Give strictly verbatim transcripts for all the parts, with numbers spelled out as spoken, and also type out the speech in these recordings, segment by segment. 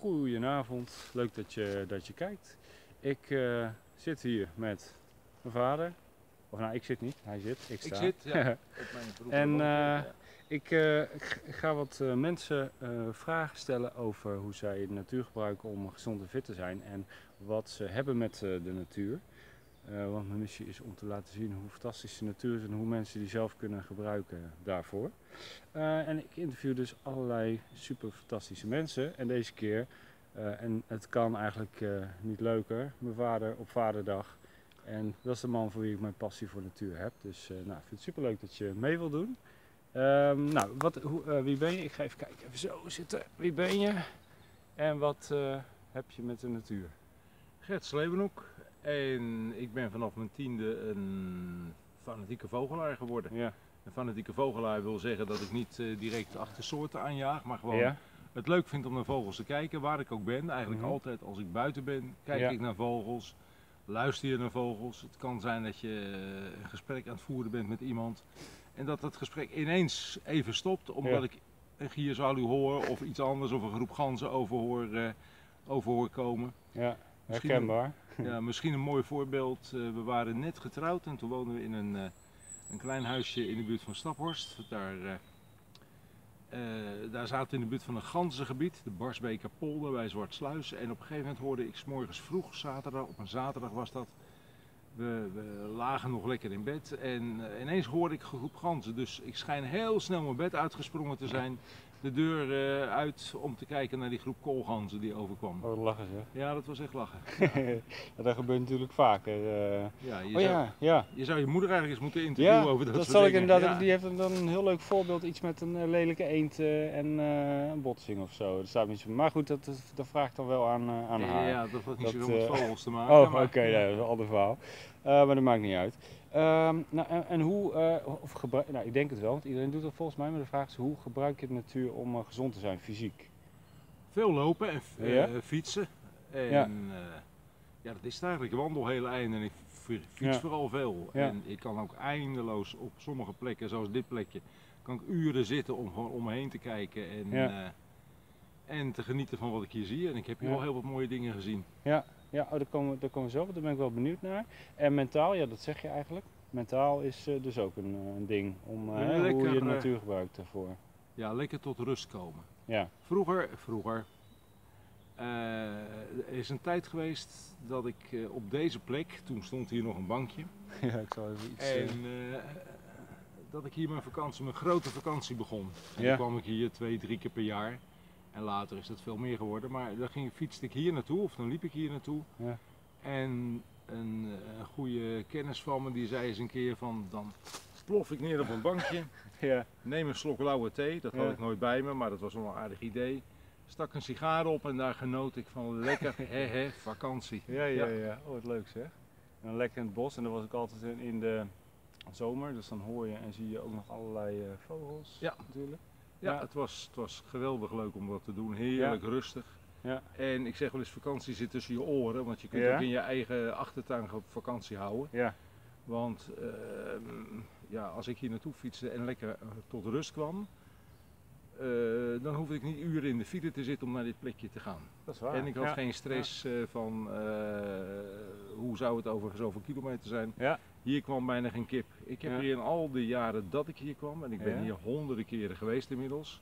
Goedenavond, leuk dat je, dat je kijkt. Ik uh, zit hier met mijn vader. Of nou, ik zit niet, hij zit, ik sta. Ik zit, ja, op mijn beroep. En uh, ja. ik, uh, ik ga wat uh, mensen uh, vragen stellen over hoe zij de natuur gebruiken om gezond en fit te zijn. En wat ze hebben met uh, de natuur. Uh, want mijn missie is om te laten zien hoe fantastisch de natuur is en hoe mensen die zelf kunnen gebruiken daarvoor. Uh, en ik interview dus allerlei super fantastische mensen. En deze keer, uh, en het kan eigenlijk uh, niet leuker, mijn vader op Vaderdag. En dat is de man voor wie ik mijn passie voor natuur heb. Dus uh, nou, ik vind het super leuk dat je mee wilt doen. Um, nou, wat, hoe, uh, wie ben je? Ik ga even kijken, even zo zitten. Wie ben je? En wat uh, heb je met de natuur? Gert Slebenhoek. En ik ben vanaf mijn tiende een fanatieke vogelaar geworden. Ja. Een fanatieke vogelaar wil zeggen dat ik niet uh, direct achter soorten aanjaag, maar gewoon Ja. het leuk vind om naar vogels te kijken, waar ik ook ben. Eigenlijk Mm-hmm. altijd als ik buiten ben, kijk Ja. ik naar vogels, luister je naar vogels. Het kan zijn dat je een gesprek aan het voeren bent met iemand en dat het gesprek ineens even stopt, omdat Ja. ik een gierzwaluw hoor of iets anders of een groep ganzen over hoor, uh, over hoor komen. Ja. Misschien Herkenbaar. een, ja, misschien een mooi voorbeeld. Uh, we waren net getrouwd en toen woonden we in een, uh, een klein huisje in de buurt van Staphorst. Daar, uh, uh, daar zaten we in de buurt van een ganzengebied, de Barsbeker Polder bij Zwartsluis. En op een gegeven moment hoorde ik 's morgens vroeg, zaterdag, op een zaterdag was dat, we, we lagen nog lekker in bed en uh, ineens hoorde ik een groep ganzen. Dus ik schijn heel snel mijn bed uitgesprongen te zijn. De deur uh, uit om te kijken naar die groep koolganzen die overkwam. Oh, lachen ze. Ja, dat was echt lachen. Ja, dat gebeurt natuurlijk vaker. Uh... Ja, je, oh, zou, ja, ja. je zou je moeder eigenlijk eens moeten interviewen Ja, over dat, dat soort zal ik dingen. inderdaad. Ja. Die heeft dan een heel leuk voorbeeld, iets met een uh, lelijke eend uh, en uh, een botsing of zo. Dat staat niet zo. Maar goed, dat, dat vraag ik dan wel aan, uh, aan haar. Ja, dat had niet dat, zoveel met uh... vogels te maken. Oh, oké, okay, ja. ja, dat is een ander verhaal. Uh, maar dat maakt niet uit. Um, nou, en, en hoe, uh, of gebruik, nou, ik denk het wel, want iedereen doet dat volgens mij, maar de vraag is hoe gebruik je de natuur om uh, gezond te zijn, fysiek? Veel lopen en uh, ja? fietsen. En ja. Uh, ja, dat is het eigenlijk. Ik wandel hele eind en ik fiets ja. vooral veel. Ja. En ik kan ook eindeloos op sommige plekken, zoals dit plekje, kan ik uren zitten om gewoon om me heen te kijken en, ja. uh, en te genieten van wat ik hier zie. En ik heb hier ja. al heel wat mooie dingen gezien. Ja, ja oh, daar, komen, daar komen we zo, daar ben ik wel benieuwd naar. En mentaal, ja, dat zeg je eigenlijk. Mentaal is uh, dus ook een, een ding om uh, lekker, hoe je de natuur gebruikt daarvoor. Ja, lekker tot rust komen. Ja. Vroeger, vroeger uh, er is een tijd geweest dat ik uh, op deze plek, toen stond hier nog een bankje. Ja, ik zal even iets... En uh, dat ik hier mijn vakantie, mijn grote vakantie begon. En ja. dan kwam ik hier twee, drie keer per jaar. En later is dat veel meer geworden. Maar dan ging, fietste ik hier naartoe, of dan liep ik hier naartoe. Ja. En een, een goede kennis van me die zei eens een keer van, dan plof ik neer op een bankje. Ja. Neem een slok lauwe thee, dat had ja. ik nooit bij me, maar dat was wel een aardig idee. Stak een sigaar op en daar genoot ik van lekker he he vakantie. Ja, ja, ja. Oh, wat leuk zeg. En dan lekker in het bos en dan was ik altijd in, in de zomer, dus dan hoor je en zie je ook nog allerlei uh, vogels ja. natuurlijk. Ja, ja. Het, was, het was geweldig leuk om dat te doen, heerlijk ja. rustig. Ja. En ik zeg wel eens, vakantie zit tussen je oren, want je kunt ja. ook in je eigen achtertuin op vakantie houden. Ja. Want uh, ja, als ik hier naartoe fietste en lekker uh, tot rust kwam, uh, dan hoefde ik niet uren in de file te zitten om naar dit plekje te gaan. Dat is waar. En ik had ja. geen stress ja. uh, van uh, hoe zou het over zoveel kilometer zijn. Ja. Hier kwam bijna geen kip. Ik heb ja. hier in al die jaren dat ik hier kwam, en ik ben ja. hier honderden keren geweest inmiddels,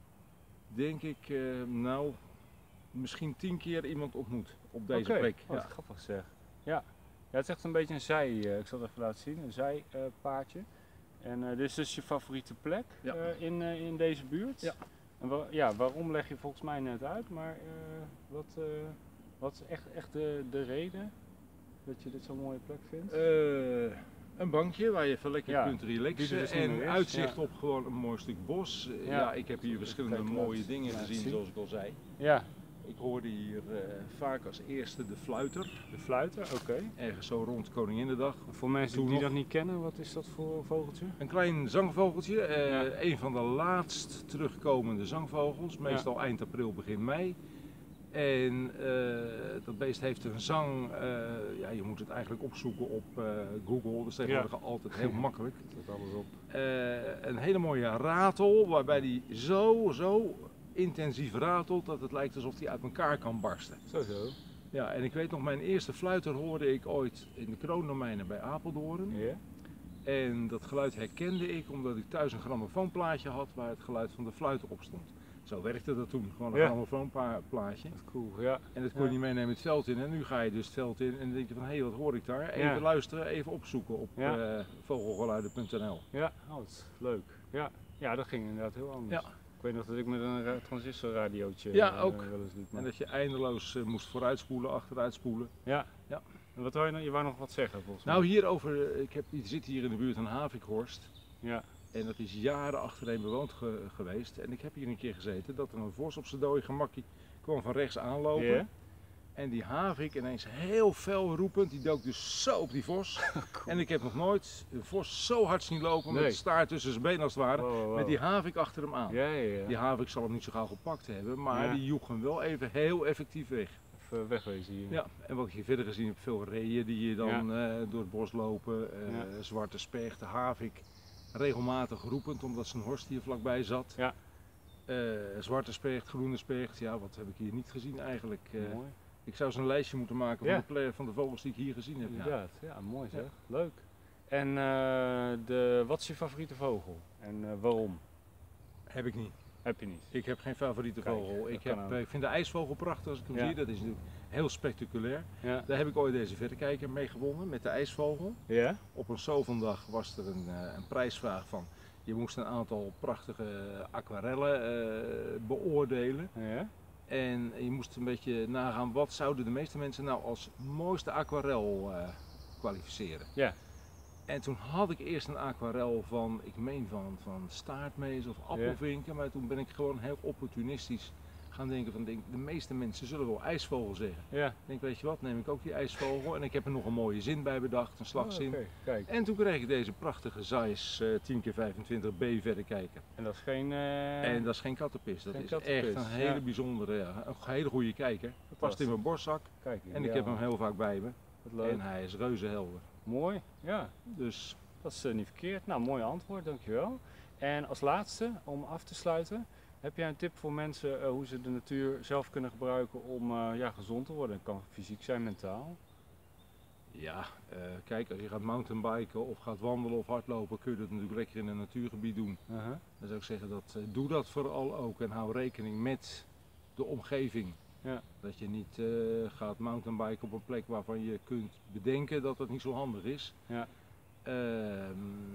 denk ik, uh, nou, misschien tien keer iemand ontmoet op deze okay. plek. Oh, wat ja. grappig zeg. Ja. Ja, het is echt een beetje een zij, uh, ik zal het even laten zien, een zijpaadje. Uh, en uh, dit is dus je favoriete plek ja. uh, in, uh, in deze buurt. Ja. En wa ja, waarom leg je volgens mij net uit, maar uh, wat, uh, wat is echt, echt de, de reden dat je dit zo'n mooie plek vindt? Uh, een bankje waar je even lekker ja. kunt relaxen dus en uitzicht ja. op gewoon een mooi stuk bos. Ja, ja ik heb hier verschillende mooie dingen gezien, zien. zoals ik al zei. Ja. Ik hoorde hier uh, vaak als eerste de fluiter. De fluiter, oké. Okay. Ergens zo rond Koninginnedag. Voor mensen Toen die nog... dat niet kennen, wat is dat voor vogeltje? Een klein zangvogeltje. Uh, ja. Een van de laatst terugkomende zangvogels. Meestal ja. eind april, begin mei. En uh, dat beest heeft een zang, uh, ja, je moet het eigenlijk opzoeken op uh, Google. Dat is tegenwoordig ja. altijd heel makkelijk. Dat alles op. Uh, een hele mooie ratel, waarbij die zo, zo intensief ratelt dat het lijkt alsof die uit elkaar kan barsten. Zo zo. Ja, en ik weet nog, mijn eerste fluiter hoorde ik ooit in de kroondomeinen bij Apeldoorn. Ja? En dat geluid herkende ik omdat ik thuis een grammofoonplaatje had waar het geluid van de fluiter op stond. Zo werkte dat toen, gewoon een Ja. grammofoonplaatje. Dat is cool, ja. En dat kon je Ja. niet meenemen het veld in. En nu ga je dus het veld in en dan denk je van, hé, hey, wat hoor ik daar? Even Ja. luisteren, even opzoeken op Ja. uh, vogelgeluiden punt n l. Ja, oh, dat is leuk. Ja. Ja, dat ging inderdaad heel anders. Ja. Ik weet nog dat ik met een ra- transistorradiootje Ja, eh, ook. wel eens liep. En Maar... dat je eindeloos uh, moest vooruitspoelen, achteruitspoelen. Ja. Ja. En wat wou je nou? Je wou nog wat zeggen volgens mij. Nou, hierover, uh, ik heb, ik zit hier in de buurt van Havikhorst. Ja. En dat is jaren achtereen bewoond ge- geweest. En ik heb hier een keer gezeten dat er een vos op zijn dode gemakkie kwam van rechts aanlopen. Ja. En die havik ineens heel fel roepend, die dook dus zo op die vos. En ik heb nog nooit een vos zo hard zien lopen met Nee. de staart tussen zijn benen als het ware. Wow, wow, wow. Met die havik achter hem aan. Ja, ja, ja. Die havik zal hem niet zo gauw gepakt hebben, maar Ja. die joeg hem wel even heel effectief weg. Even wegwezen hier. Ja, en wat ik hier verder gezien heb, veel reeën die hier dan eh, door het bos lopen, eh, Ja. zwarte specht, de havik regelmatig roepend omdat zijn horst hier vlakbij zat. Ja. Eh, zwarte specht, groene specht, ja wat heb ik hier niet gezien eigenlijk. Eh, Mooi. ik zou eens een lijstje moeten maken Ja. van, de, ple- van de vogels die ik hier gezien heb. Ja. Inderdaad, ja, mooi zeg. Ja. Leuk. En uh, de, wat is je favoriete vogel? En uh, waarom? Heb ik niet. Heb je niet? Ik heb geen favoriete Kijk, vogel. dat Ik, kan heb, ook. eh, ik vind de ijsvogel prachtig als ik hem Ja. zie. Dat is natuurlijk heel spectaculair. Ja. Daar heb ik ooit deze verrekijker mee gewonnen met de ijsvogel. Ja? Op een Sovendag was er een, uh, een prijsvraag van. Je moest een aantal prachtige aquarellen uh, beoordelen. Ja? En je moest een beetje nagaan wat zouden de meeste mensen nou als mooiste aquarel uh, kwalificeren. Ja. En toen had ik eerst een aquarel van, ik meen van, van staartmees of appelvinken, maar toen ben ik gewoon heel opportunistisch gaan denken van, denk, de meeste mensen zullen wel ijsvogel zeggen. Ja. Ik denk, weet je wat, neem ik ook die ijsvogel en ik heb er nog een mooie zin bij bedacht, een slagzin. Oh, okay. Kijk. En toen kreeg ik deze prachtige Zeiss uh, tien keer vijfentwintig B verrekijker. En dat is geen... Uh... En dat is geen kattenpis, dat geen is kattenpis. echt een hele Ja. bijzondere, ja, een hele goede kijker. Past in mijn borstzak Kijk, en ik ja. heb hem heel vaak bij me. Wat leuk. En hij is reuze helder. Mooi, ja. Dus Dat is uh, niet verkeerd. Nou, mooi antwoord, dankjewel. En als laatste, om af te sluiten, heb jij een tip voor mensen uh, hoe ze de natuur zelf kunnen gebruiken om uh, ja, gezond te worden? Het kan fysiek zijn, mentaal. ja, uh, kijk, als je gaat mountainbiken of gaat wandelen of hardlopen, kun je dat natuurlijk lekker in een natuurgebied doen. Uh-huh. Dan zou ik zeggen, dat, uh, doe dat vooral ook en hou rekening met de omgeving. Ja. Dat je niet uh, gaat mountainbiken op een plek waarvan je kunt bedenken dat het niet zo handig is. Ja. Uh,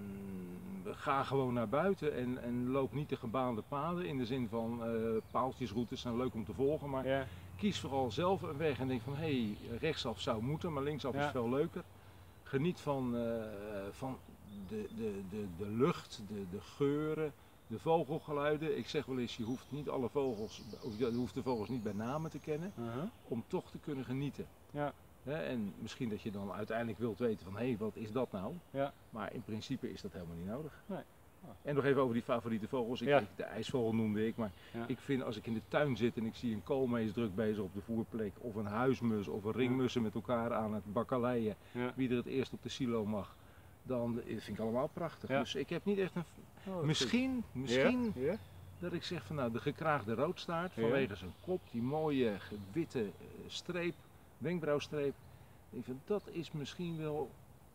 ga gewoon naar buiten en, en loop niet de gebaande paden in de zin van uh, paaltjesroutes zijn leuk om te volgen, maar Ja. kies vooral zelf een weg en denk van hé, hey, rechtsaf zou moeten, maar linksaf Ja. is veel leuker. Geniet van, uh, van de, de, de, de lucht, de, de geuren, de vogelgeluiden. Ik zeg wel eens, je hoeft niet alle vogels, of je hoeft de vogels niet bij namen te kennen, Uh-huh. om toch te kunnen genieten. Ja. Hè, en misschien dat je dan uiteindelijk wilt weten van hé, hey, wat is dat nou? Ja. Maar in principe is dat helemaal niet nodig. Nee. Oh. En nog even over die favoriete vogels. Ik, Ja. ik, de ijsvogel noemde ik, maar Ja. ik vind als ik in de tuin zit en ik zie een koolmees druk bezig op de voerplek, of een huismus of een ringmussen met elkaar aan het bakkeleien, Ja. wie er het eerst op de silo mag, dan eh, vind ik allemaal prachtig. Ja. Dus ik heb niet echt een... Oh, dat is Misschien, goed. misschien Ja? Ja? dat ik zeg van nou, de gekraagde roodstaart Ja. vanwege zijn kop, die mooie ge- witte eh, streep, wenkbrauwstreep. Ik vind dat is misschien wel,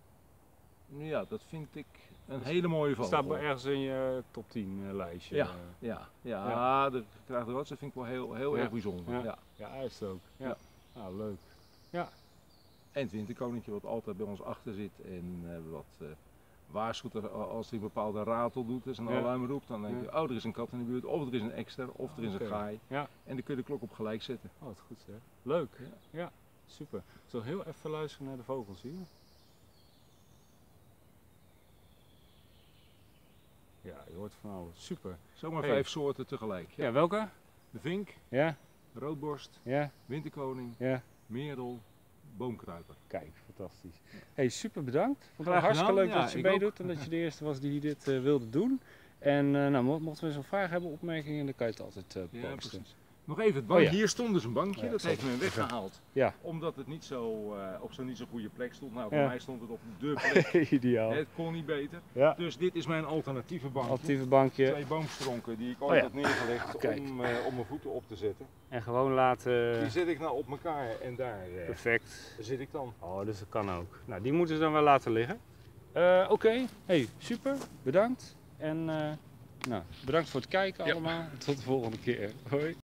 ja, dat vind ik een hele mooie Het vogel. staat ergens in je top tien uh, lijstje. Ja. Uh, Ja, ja, Ja. de gekraagde roodstaart vind ik wel heel, heel Ja. erg bijzonder. Ja. Ja. ja, hij is het ook. Ja. Ja. Nou, leuk. Ja. En het winterkoninkje wat altijd bij ons achter zit en uh, wat uh, waarschuwt er, als hij een bepaalde ratel doet, dus een Ja. alarm roept, dan denk je, Ja. oh er is een kat in de buurt, of er is een ekster, of er is Oké. een gaai. Ja. En dan kun je de klok op gelijk zetten. Oh, wat goed zeg. Leuk. Ja. Ja, super. Ik zal heel even luisteren naar de vogels hier. Ja, je hoort van alles. Super. Zomaar Hey. vijf soorten tegelijk. Ja, Ja. welke? De vink, Ja, roodborst, ja, winterkoning, ja. merel, boomkruiper. Kijk, fantastisch. Hey, super bedankt. Vond het Graag hartstikke gedaan. leuk Ja, dat je ik meedoet en dat je de eerste was die dit uh, wilde doen. En uh, nou, mo mochten we zo'n vraag hebben, opmerkingen, dan kan je het altijd uh, Ja, posten. precies. Nog even het bankje. Oh ja. Hier stond dus een bankje, Ja, dat sorry. heeft men weggehaald. Ja. Omdat het niet zo, uh, op zo'n niet zo goede plek stond. Nou, voor Ja. mij stond het op de plek. Ideaal. Het kon niet beter. Ja. Dus dit is mijn alternatieve bankje. Alternatieve bankje. Twee boomstronken die ik ooit Oh ja. had neergelegd Kijk. om, uh, om mijn voeten op te zetten. En gewoon laten. Die zet ik nou op elkaar en daar uh, Perfect. zit ik dan. Oh, dus dat kan ook. Nou, die moeten ze dan wel laten liggen. Uh, Oké, okay. Hey, super. Bedankt. En uh, nou, bedankt voor het kijken Ja. allemaal. Tot de volgende keer. Hoi.